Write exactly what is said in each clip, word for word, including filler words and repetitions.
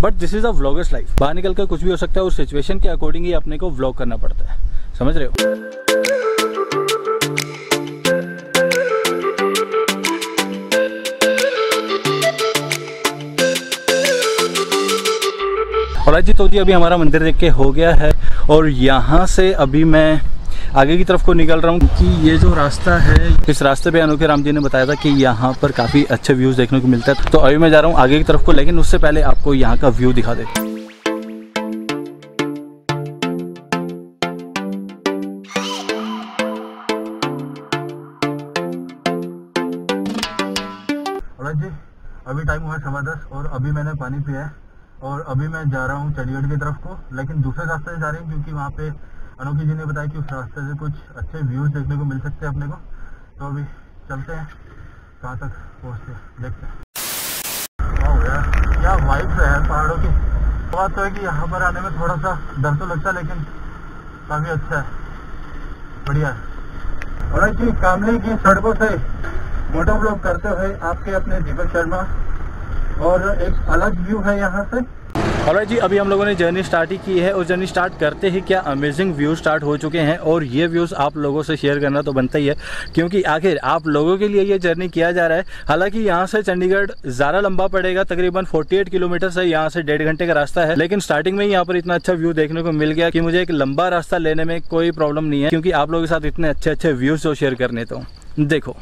But this is a vlogger's life. बाहर निकल कर कुछ भी हो सकता है और सिचुएशन के अकॉर्डिंग ही अपने को व्लॉग करना पड़ता है, समझ रहे हो। और आज जी तो जी अभी हमारा मंदिर देख के हो गया है और यहाँ से अभी मैं आगे की तरफ को निकल रहा हूँ कि ये जो रास्ता है, इस रास्ते पे अनोखे राम जी ने बताया था कि यहाँ पर काफ़ी अच्छे व्यूज़ देखने को मिलता है। तो अभी मैं जा रहा हूँ आगे की तरफ को, लेकिन उससे पहले आपको यहाँ का व्यू दिखा देता हूँ। जी अभी टाइम हुआ है सवा दस और अभी मैंने पानी पिया है और अभी मैं जा रहा हूँ चंडीगढ़ की तरफ को, लेकिन दूसरे रास्ते से जा रहे हैं क्योंकि वहाँ पे अनोखी जी ने बताया कि उस रास्ते से कुछ अच्छे व्यूज देखने को मिल सकते हैं अपने को। तो अभी चलते हैं, कहाँ तक पहुँचते हैं देखते हैं। ओह यार क्या वाइब्स है यार पहाड़ों की। बात तो है कि यहाँ पर आने में थोड़ा सा डर तो लगता है, लेकिन काफ़ी अच्छा है, बढ़िया है। और एक्चुअली कामली की सड़कों से मोटो ब्लॉग करते हुए आपके अपने दीपक शर्मा, और एक अलग व्यू है यहाँ से। ऑलराइट जी अभी हम लोगों ने जर्नी स्टार्ट ही की है और जर्नी स्टार्ट करते ही क्या अमेजिंग व्यूज स्टार्ट हो चुके हैं और ये व्यूज़ आप लोगों से शेयर करना तो बनता ही है क्योंकि आखिर आप लोगों के लिए ये जर्नी किया जा रहा है। हालांकि यहाँ से चंडीगढ़ ज़्यादा लंबा पड़ेगा, तकरीबन अड़तालीस किलोमीटर से यहाँ से डेढ़ घंटे का रास्ता है, लेकिन स्टार्टिंग में ही यहाँ पर इतना अच्छा व्यू देखने को मिल गया कि मुझे एक लंबा रास्ता लेने में कोई प्रॉब्लम नहीं है क्योंकि आप लोगों के साथ इतने अच्छे अच्छे व्यूज़ जो शेयर करने। तो देखो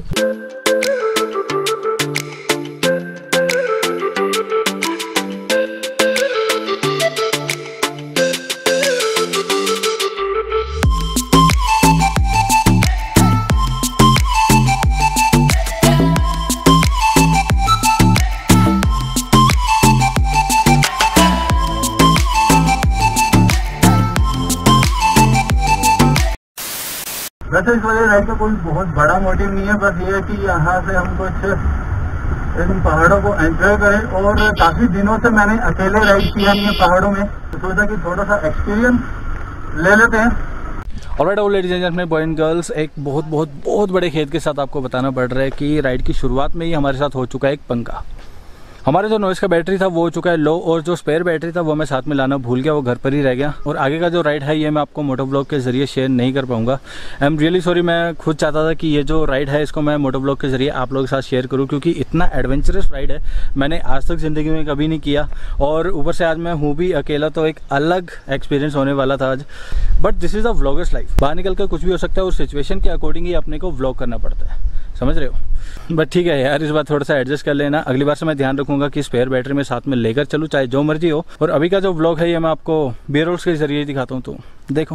वैसे इस वजह राइड का कोई बहुत बड़ा मोटिव नहीं है, बस ये है कि यहाँ से हम कुछ इन पहाड़ों को एंजॉय करें। और काफी दिनों से मैंने अकेले राइड किया नहीं है पहाड़ों में, तो सोचा कि थोड़ा सा एक्सपीरियंस ले लेते हैं। Alright all ladies and gentleman, boy and girls, एक बहुत बहुत बहुत बड़े खेद के साथ आपको बताना पड़ रहा है कि राइड की शुरुआत में ही हमारे साथ हो चुका है एक पंगा। हमारा जो नॉइस का बैटरी था वो हो चुका है लो और जो स्पेयर बैटरी था वो मैं साथ में लाना भूल गया, वो घर पर ही रह गया। और आगे का जो राइड है ये मैं आपको मोटो ब्लॉग के जरिए शेयर नहीं कर पाऊंगा। I am really sorry. मैं खुद चाहता था कि ये जो राइड है इसको मैं मोटो ब्लॉग के जरिए आप लोगों के साथ शेयर करूं क्योंकि इतना एडवेंचरस राइड है मैंने आज तक ज़िंदगी में कभी नहीं किया और ऊपर से आज मैं हूँ भी अकेला, तो एक अलग एक्सपीरियंस होने वाला था आज। But this is a vlogger's life. बाहर निकल कर कुछ भी हो सकता है और सिचुएशन के अकॉर्डिंग ही अपने को व्लॉग करना पड़ता है, समझ रहे हो। बट ठीक है यार, इस बार थोड़ा सा एडजस्ट कर लेना। अगली बार से मैं ध्यान रखूंगा कि स्पेयर बैटरी में साथ में लेकर चलूँ चाहे जो मर्जी हो। और अभी का जो व्लॉग है ये मैं आपको बी रोल्स के जरिए दिखाता हूँ, तो देखो।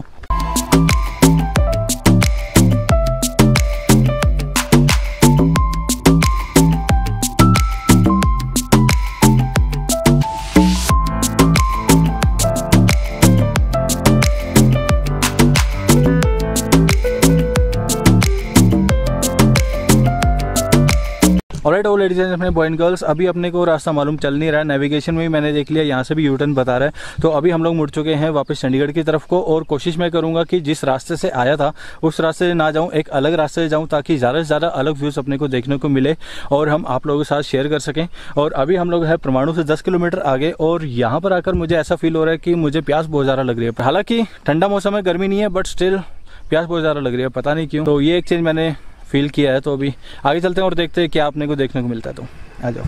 Alright all ladies and gentleman, boy and girls, अभी अपने को रास्ता मालूम चल नहीं रहा है। नेविगेशन में भी मैंने देख लिया, यहाँ से भी यू टर्न बता रहा है। तो अभी हम लोग मुड़ चुके हैं वापस चंडीगढ़ की तरफ को और कोशिश मैं करूँगा कि जिस रास्ते से आया था उस रास्ते से ना जाऊँ, एक अलग रास्ते से जाऊँ ताकि ज़्यादा से ज़्यादा अलग व्यूज़ अपने को देखने को मिले और हम आप लोगों के साथ शेयर कर सकें। और अभी हम लोग हैं परमाणु से दस किलोमीटर आगे और यहाँ पर आकर मुझे ऐसा फील हो रहा है कि मुझे प्यास बहुत ज़्यादा लग रही है। हालाँकि ठंडा मौसम है, गर्मी नहीं है, बट स्टिल प्यास बहुत ज़्यादा लग रही है, पता नहीं क्यों। तो ये एक चीज़ मैंने फील किया है। तो अभी आगे चलते हैं और देखते हैं क्या अपने को देखने को मिलता है। तो आ जाओ।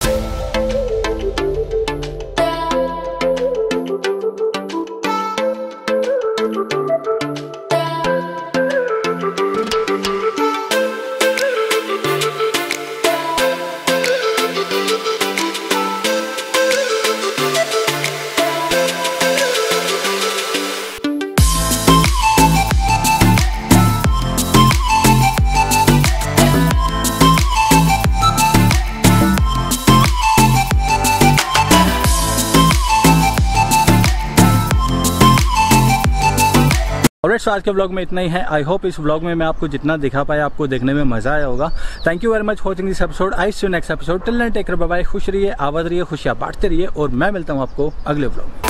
ऑलराइट, सो आज के व्लॉग में इतना ही है। आई होप इस व्लॉग में मैं आपको जितना दिखा पाया आपको देखने में मजा आया होगा। Thank you very much for watching this episode. I see you next episode. Till then take care, bye bye. खुश रहिए, आबाद रहिए, खुशियां बांटते रहिए और मैं मिलता हूं आपको अगले व्लॉग में।